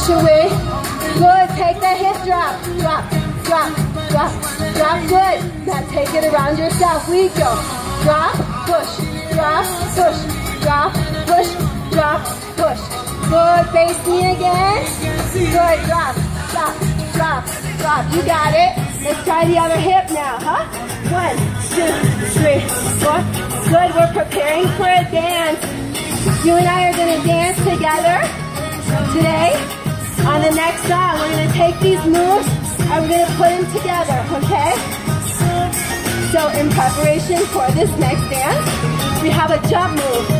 push away. Good, take the hip drop. Drop, drop, drop, drop, good. Now take it around yourself. We go. Drop, push, drop, push, drop, push, drop, push. Good, face me again. Good, drop, drop, drop, drop. You got it. Let's try the other hip now, huh? 1, 2, 3, 4. Good, we're preparing for a dance. You and I are gonna dance together today. On the next song, we're gonna take these moves and we're gonna put them together, okay? So in preparation for this next dance, we have a jump move.